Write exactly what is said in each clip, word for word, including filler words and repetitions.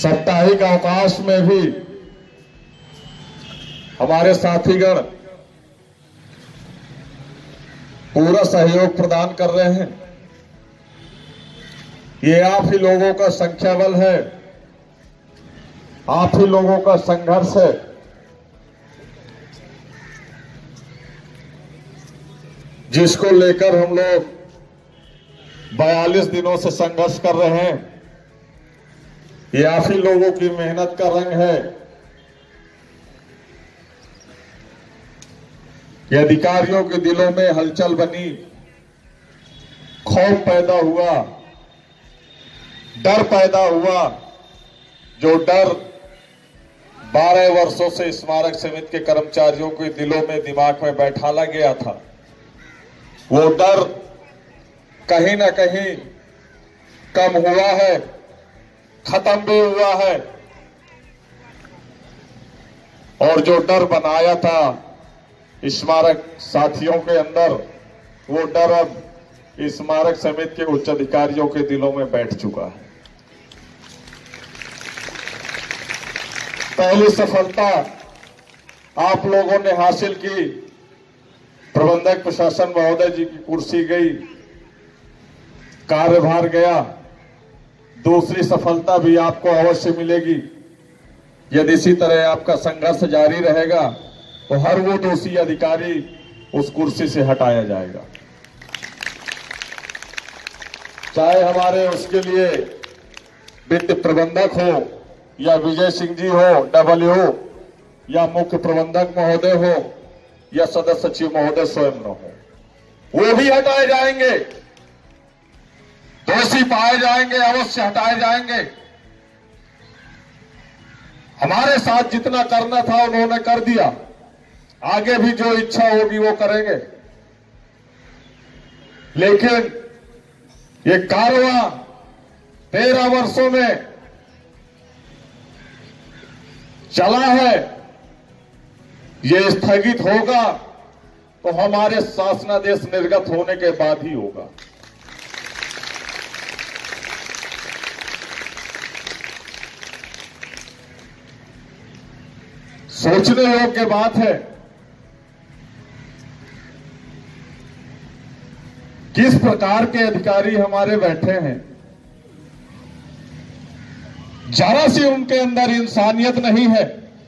साप्ताहिक अवकाश में भी हमारे साथीगण पूरा सहयोग प्रदान कर रहे हैं। ये आप ही लोगों का संख्या बल है, आप ही लोगों का संघर्ष है। जिसको लेकर हम लोग बयालीस दिनों से संघर्ष कर रहे हैं, ये आप ही लोगों की मेहनत का रंग है। ये अधिकारियों के दिलों में हलचल बनी, खौफ पैदा हुआ, डर पैदा हुआ। जो डर बारह वर्षों से स्मारक समिति के कर्मचारियों के दिलों में, दिमाग में बैठाला गया था, वो डर कहीं ना कहीं कम हुआ है, खत्म भी हुआ है। और जो डर बनाया था स्मारक साथियों के अंदर, वो डर अब स्मारक समिति के उच्च अधिकारियों के दिलों में बैठ चुका है। पहली सफलता आप लोगों ने हासिल की, प्रबंधक प्रशासन महोदय जी की कुर्सी गई, कार्यभार गया। दूसरी सफलता भी आपको अवश्य मिलेगी। यदि इसी तरह आपका संघर्ष जारी रहेगा तो हर वो दोषी अधिकारी उस कुर्सी से हटाया जाएगा। चाहे हमारे उसके लिए वित्त प्रबंधक हो या विजय सिंह जी हो डब्ल्यू, या मुख्य प्रबंधक महोदय हो या सदस्य सचिव महोदय स्वयं न हो, वो भी हटाए जाएंगे। दोषी पाए जाएंगे, अवश्य हटाए जाएंगे। हमारे साथ जितना करना था उन्होंने कर दिया, आगे भी जो इच्छा होगी वो करेंगे। लेकिन ये कारवां तेरह वर्षों में चला है, ये स्थगित होगा तो हमारे शासनादेश निर्गत होने के बाद ही होगा। सोचने योग्य बात है, किस प्रकार के अधिकारी हमारे बैठे हैं। जरा सी उनके अंदर इंसानियत नहीं है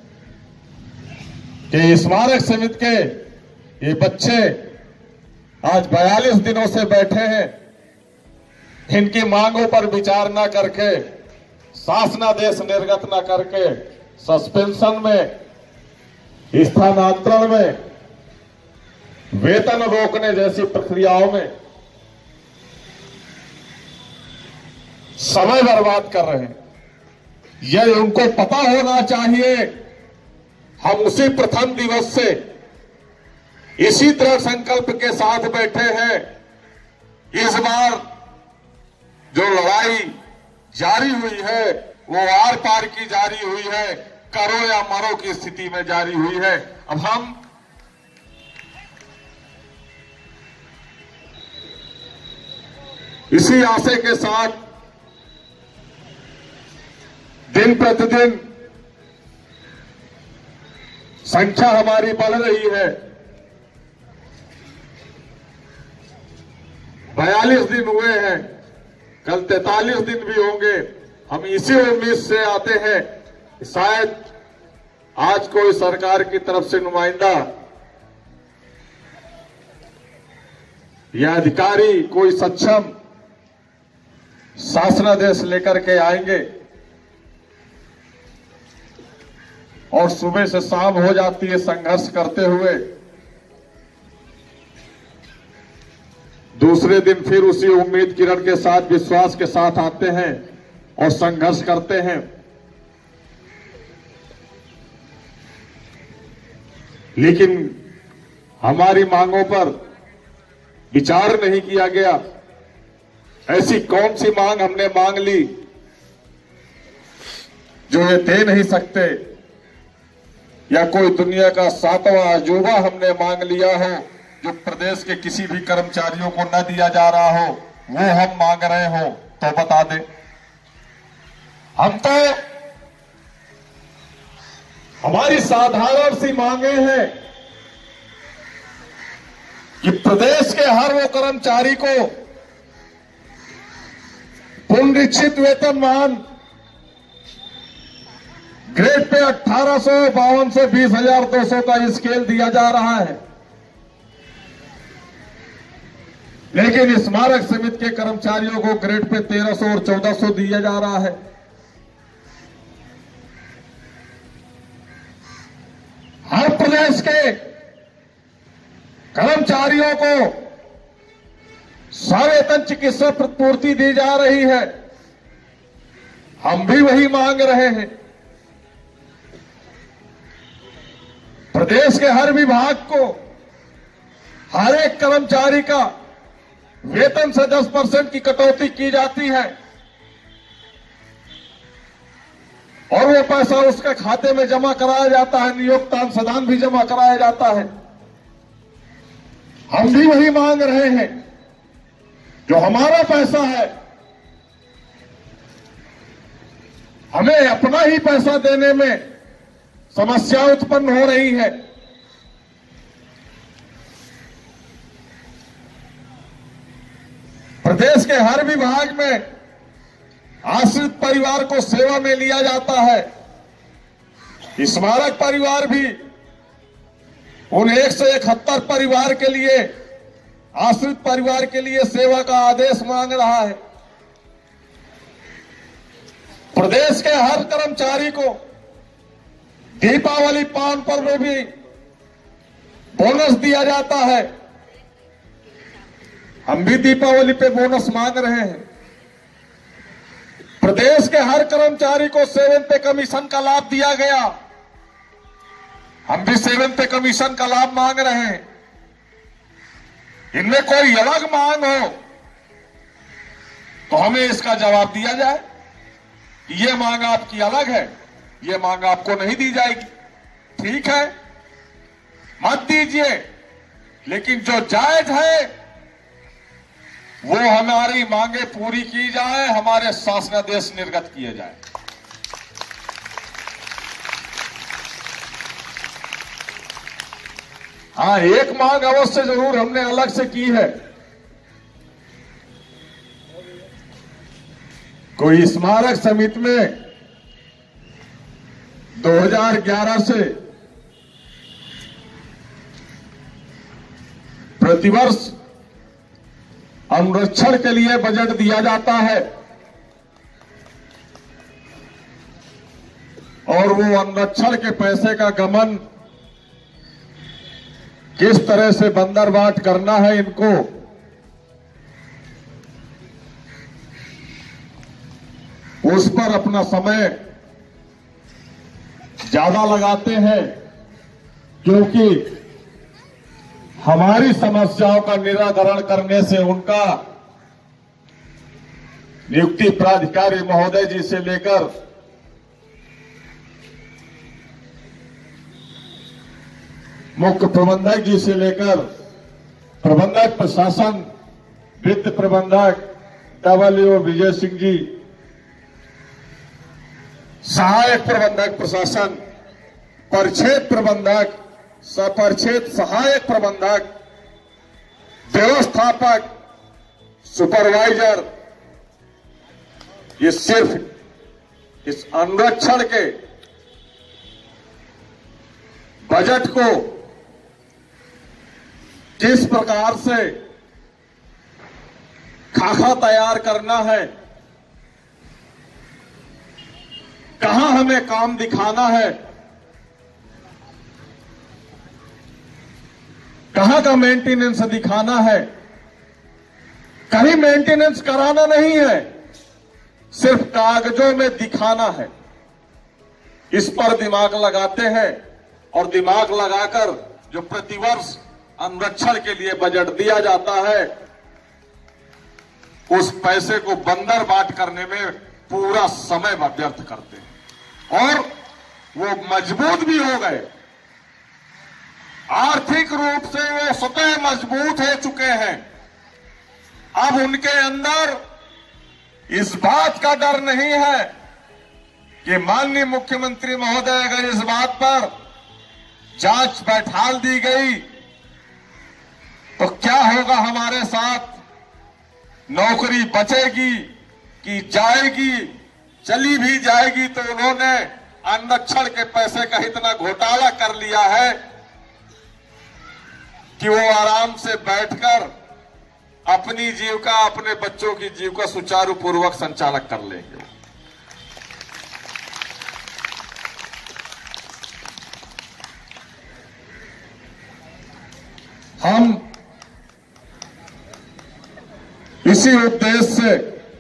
कि स्मारक समिति के ये बच्चे आज बयालीस दिनों से बैठे हैं, इनकी मांगों पर विचार न करके, शासनादेश निर्गत न करके, सस्पेंशन में, स्थानांतरण में, वेतन रोकने जैसी प्रक्रियाओं में समय बर्बाद कर रहे हैं। यह उनको पता होना चाहिए। हम उसी प्रथम दिवस से इसी तरह संकल्प के साथ बैठे हैं। इस बार जो लड़ाई जारी हुई है वो आर पार की जारी हुई है, करो या मरो की स्थिति में जारी हुई है। अब हम इसी आशय के साथ दिन प्रतिदिन संख्या हमारी बढ़ रही है। बयालीस दिन हुए हैं, कल तैतालीस दिन भी होंगे। हम इसी उम्मीद से आते हैं कि शायद आज कोई सरकार की तरफ से नुमाइंदा या अधिकारी, कोई सक्षम शासनादेश लेकर के आएंगे और सुबह से शाम हो जाती है संघर्ष करते हुए। दूसरे दिन फिर उसी उम्मीद किरण के साथ, विश्वास के साथ आते हैं और संघर्ष करते हैं। लेकिन हमारी मांगों पर विचार नहीं किया गया। ऐसी कौन सी मांग हमने मांग ली जो ये दे नहीं सकते, या कोई दुनिया का सातवां अजूबा हमने मांग लिया हो जो प्रदेश के किसी भी कर्मचारियों को न दिया जा रहा हो, वो हम मांग रहे हो तो बता दें। हम तो हमारी साधारण सी मांगे हैं कि प्रदेश के हर वो कर्मचारी को पुनरीक्षित वेतनमान ग्रेड पे अठारह सौ बावन से बीस हजार दो सौ का स्केल दिया जा रहा है, लेकिन स्मारक समिति के कर्मचारियों को ग्रेड पे तेरह सौ और चौदह सौ दिया जा रहा है। हर प्रदेश के कर्मचारियों को सवेतन चिकित्सा प्रतिपूर्ति दी जा रही है, हम भी वही मांग रहे हैं। प्रदेश के हर विभाग को हर एक कर्मचारी का वेतन से दस परसेंट की कटौती की जाती है और वो पैसा उसके खाते में जमा कराया जाता है, नियोक्ता अंशदान भी जमा कराया जाता है। हम भी वही मांग रहे हैं, जो हमारा पैसा है हमें अपना ही पैसा देने में समस्या उत्पन्न हो रही है। प्रदेश के हर विभाग में आश्रित परिवार को सेवा में लिया जाता है। स्मारक परिवार भी उन एक सौ इकहत्तर परिवार के लिए, आश्रित परिवार के लिए सेवा का आदेश मांग रहा है। प्रदेश के हर कर्मचारी को दीपावली पान पर्व में भी बोनस दिया जाता है, हम भी दीपावली पे बोनस मांग रहे हैं। प्रदेश के हर कर्मचारी को सेवन पे कमीशन का लाभ दिया गया, हम भी सेवन पे कमीशन का लाभ मांग रहे हैं। इनमें कोई अलग मांग हो तो हमें इसका जवाब दिया जाए कि ये मांग आपकी अलग है, ये मांग आपको नहीं दी जाएगी। ठीक है, मत दीजिए, लेकिन जो जायज है वो हमारी मांगे पूरी की जाए, हमारे शासनादेश निर्गत किए जाए। हाँ, एक मांग अवश्य जरूर हमने अलग से की है। कोई स्मारक समिति में दो हज़ार ग्यारह से प्रतिवर्ष अनुरक्षण के लिए बजट दिया जाता है और वो अनुरक्षण के पैसे का गमन किस तरह से बंदरबाट करना है, इनको उस पर अपना समय ज्यादा लगाते हैं, क्योंकि हमारी समस्याओं का निराकरण करने से उनका नियुक्ति प्राधिकारी महोदय जी से लेकर मुख्य प्रबंधक जी से लेकर प्रबंधक प्रशासन, वित्त प्रबंधक डब्ल्यू विजय सिंह जी, सहायक प्रबंधक प्रशासन, परिक्षेत्र प्रबंधक, सपरिक्षेत्र सहायक प्रबंधक, व्यवस्थापक, सुपरवाइजर, ये सिर्फ इस अनुरक्षण के बजट को किस प्रकार से खाका तैयार करना है, कहां हमें काम दिखाना है, कहां का मेंटेनेंस दिखाना है। कहीं मेंटेनेंस कराना नहीं है, सिर्फ कागजों में दिखाना है। इस पर दिमाग लगाते हैं और दिमाग लगाकर जो प्रतिवर्ष अनुरक्षण के लिए बजट दिया जाता है, उस पैसे को बंदरबाट करने में पूरा समय व्यर्थ करते हैं और वो मजबूत भी हो गए। आर्थिक रूप से वो स्वतः मजबूत हो चुके हैं। अब उनके अंदर इस बात का डर नहीं है कि माननीय मुख्यमंत्री महोदय अगर इस बात पर जांच बैठाल दी गई तो क्या होगा हमारे साथ, नौकरी बचेगी कि जाएगी, चली भी जाएगी तो उन्होंने आरक्षण के पैसे का इतना घोटाला कर लिया है कि वो आराम से बैठकर अपनी जीविका, अपने बच्चों की जीविका सुचारू पूर्वक संचालक कर लेंगे। हम इसी उद्देश्य से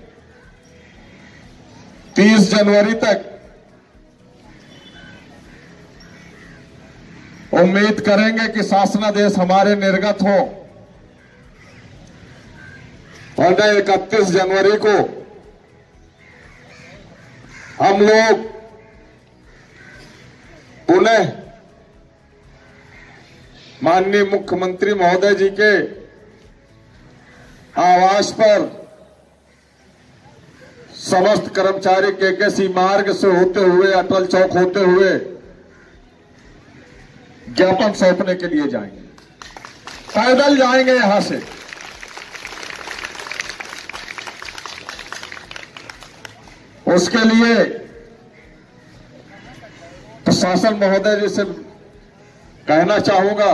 तीस जनवरी तक उम्मीद करेंगे कि शासनादेश हमारे निर्गत हो और इकतीस जनवरी को हम लोग पुनः माननीय मुख्यमंत्री महोदय जी के आवास पर समस्त कर्मचारी केकेसी मार्ग से होते हुए अटल चौक होते हुए ज्ञापन सौंपने के लिए जाएंगे। पैदल जाएंगे यहां से। उसके लिए प्रशासन महोदय जी से कहना चाहूंगा,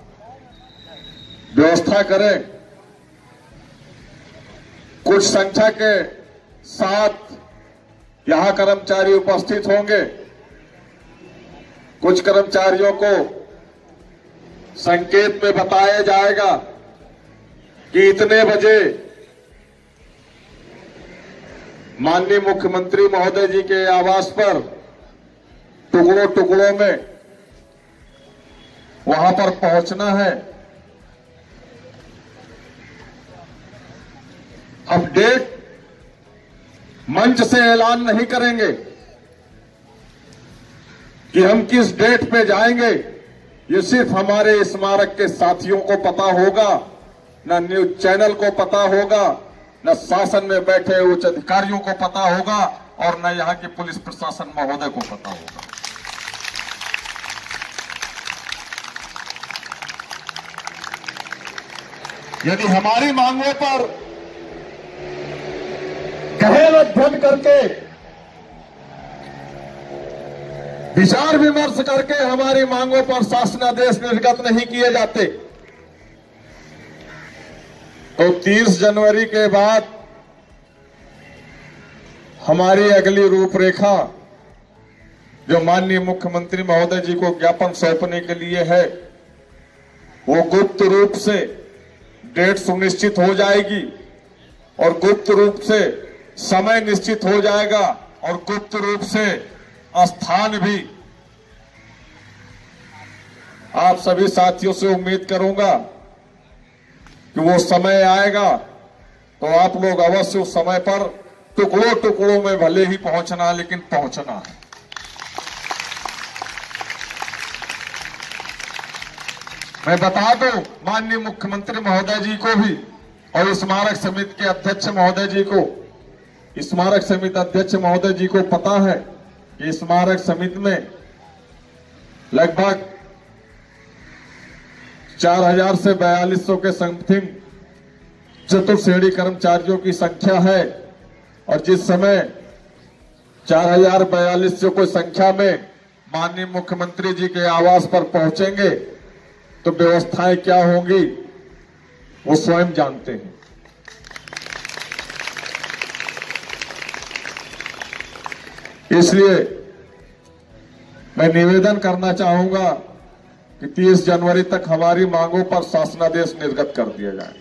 व्यवस्था करें, कुछ संख्या के साथ यहां कर्मचारी उपस्थित होंगे। कुछ कर्मचारियों को संकेत में बताया जाएगा कि इतने बजे माननीय मुख्यमंत्री महोदय जी के आवास पर टुकड़ों टुकड़ों में वहां पर पहुंचना है। अब डेट मंच से ऐलान नहीं करेंगे कि हम किस डेट पे जाएंगे। ये सिर्फ हमारे स्मारक के साथियों को पता होगा, न न्यूज चैनल को पता होगा, न शासन में बैठे उच्च अधिकारियों को पता होगा और न यहां के पुलिस प्रशासन महोदय को पता होगा। यदि हमारी मांगों पर गहन अध्ययन करके, विचार विमर्श करके हमारी मांगों पर शासनादेश निर्गत नहीं किए जाते तो तीस जनवरी के बाद हमारी अगली रूपरेखा जो माननीय मुख्यमंत्री महोदय जी को ज्ञापन सौंपने के लिए है, वो गुप्त रूप से डेट सुनिश्चित हो जाएगी और गुप्त रूप से समय निश्चित हो जाएगा और गुप्त रूप से स्थान भी। आप सभी साथियों से उम्मीद करूंगा कि वो समय आएगा तो आप लोग अवश्य उस समय पर टुकड़ों टुकड़ों में भले ही पहुंचना, लेकिन पहुंचना है। मैं बता दूं माननीय मुख्यमंत्री महोदय जी को भी और स्मारक समिति के अध्यक्ष महोदय जी को, स्मारक समिति अध्यक्ष महोदय जी को पता है कि स्मारक समिति में लगभग चार हजार से बयालीस सौ के समथिंग चतुर्श्रेणी कर्मचारियों की संख्या है और जिस समय चार हजार बयालीस सौ की संख्या में माननीय मुख्यमंत्री जी के आवास पर पहुंचेंगे तो व्यवस्थाएं क्या होंगी वो स्वयं जानते हैं। इसलिए मैं निवेदन करना चाहूंगा कि तीस जनवरी तक हमारी मांगों पर शासनादेश निर्गत कर दिया जाए।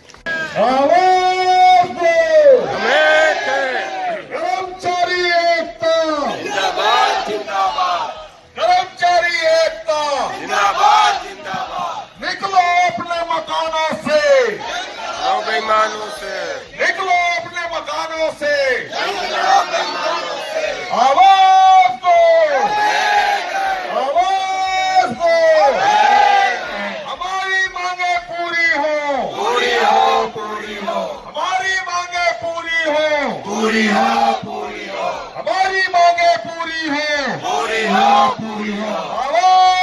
कर्मचारी एकता जिंदाबाद जिंदाबाद, कर्मचारी एकता जिंदाबाद जिंदाबाद। निकलो अपने मकानों से, लो बेईमानों से, निकलो अपने मकानों से, लो बेईमानों से। आवाज दो, आवाज दो, हमारी मांगे पूरी हो, पूरी हो पूरी हो हमारी मांगे पूरी हो, पूरी हो पूरी हो हमारी मांगे मांगे पूरी हो, पूरी हो पूरी हो आवाज